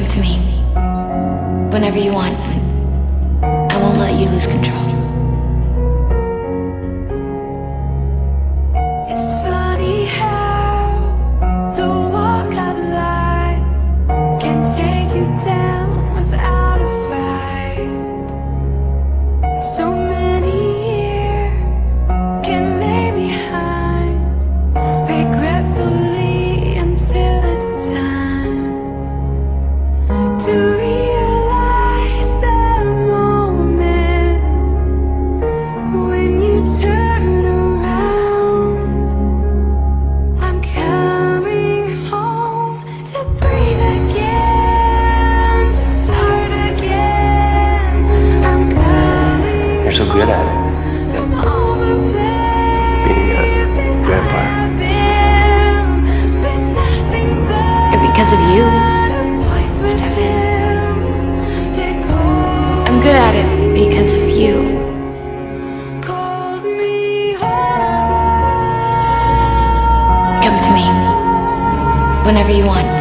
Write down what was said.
to me whenever you want. I won't let you lose control. It's funny how the walk of life can take you down without a fight. So many years can lay behind regretfully until it's time to realize the moment when you turn around. I'm coming home to breathe again, to start again. I'm coming You're so good at it. from all the Being a places vampire. I've been, with nothing but Because of you, a voice Stefan. within that calls I'm good at it because of you. me home. Come to me whenever you want.